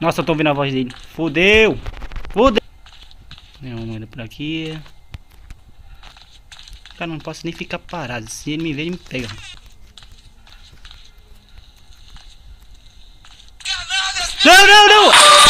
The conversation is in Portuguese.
Nossa, eu tô ouvindo a voz dele. Fudeu! Fudeu! Tem uma moeda por aqui. Cara, não posso nem ficar parado. Se ele me ver, ele me pega. Não, não, não!